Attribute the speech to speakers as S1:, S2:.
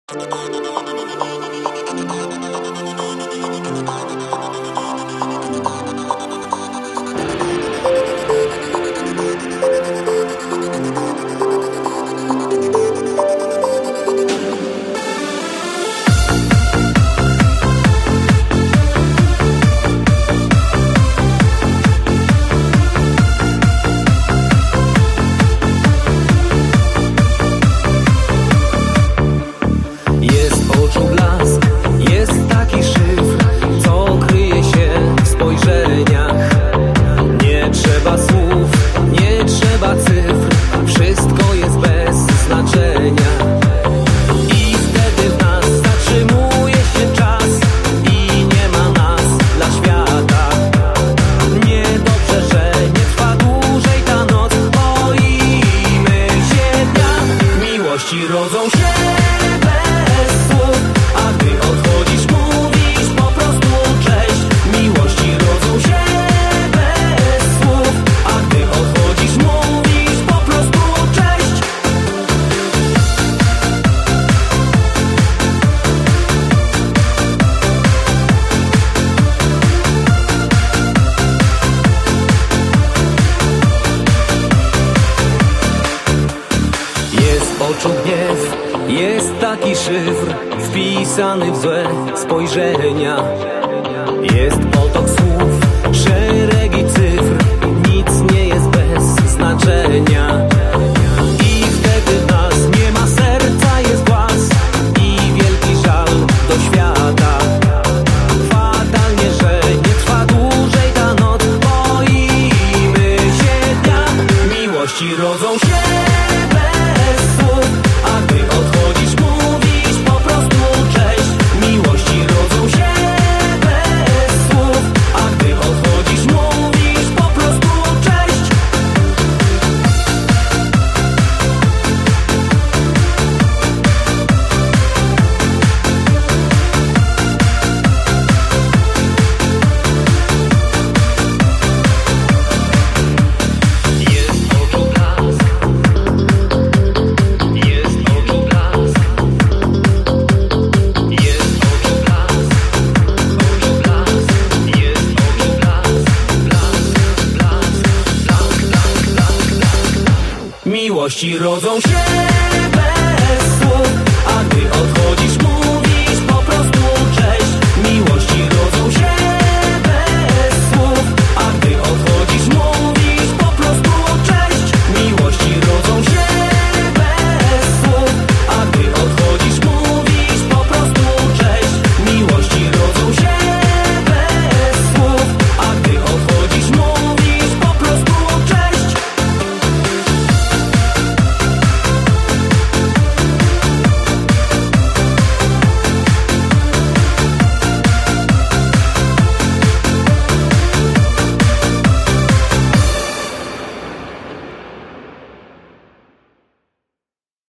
S1: Rodzą się bez słów, a gdy odchodzisz, mówisz po prostu cześć. Miłości rodzą się bez słów, a gdy odchodzisz, mówisz po prostu cześć. Jest w oczu gniew, jest taki szyfr wpisany w złe spojrzenia. Jest potok słów, szeregi cyfr, nic nie jest bez znaczenia. I wtedy w nas nie ma serca, jest głaz i wielki żal do świata. Fatalnie, że nie trwa dłużej ta noc, boimy się dnia. Miłości rodzą się bez słów, a gdy odchodzisz, mówisz po prostu cześć. Miłości rodzą się bez słów, a gdy odchodzisz, mówisz po prostu cześć. Jest oczu blask, jest oczu blask, jest oczu blask, oczu blask, jest oczu blask, blask, blask, blask, blask, blask, blask. Miłości rodzą się